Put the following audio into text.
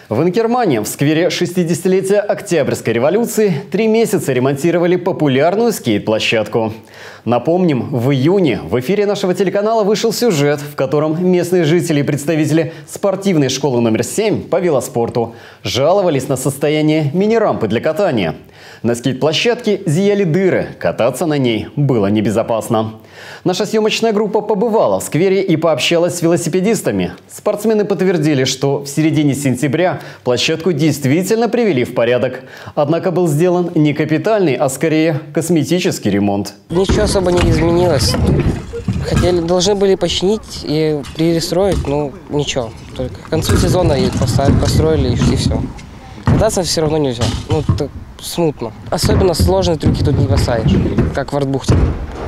В Инкермане в сквере 60-летия Октябрьской революции 3 месяца ремонтировали популярную скейт-площадку. Напомним, в июне в эфире нашего телеканала вышел сюжет, в котором местные жители и представители спортивной школы номер 7 по велоспорту жаловались на состояние мини-рампы для катания. На скейт-площадке зияли дыры, кататься на ней было небезопасно. Наша съемочная группа побывала в сквере и пообщалась с велосипедистами. Спортсмены подтвердили, что в середине сентября площадку действительно привели в порядок. Однако был сделан не капитальный, а скорее косметический ремонт. Ничего особо не изменилось. Должны были починить и перестроить, но ничего. Только к концу сезона и построили и все. Кататься все равно нельзя. Так смутно. Особенно сложные трюки тут не бросаешь, как в артбухте.